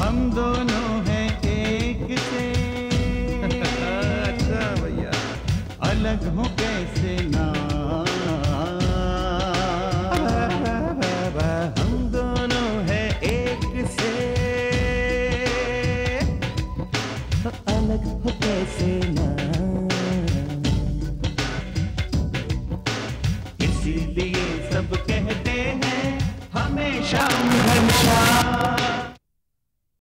हम दोनों हैं एक से। अच्छा भैया, अलग हो कैसे ना, हम दोनों हैं एक से, अलग हो कैसे ना, इसीलिए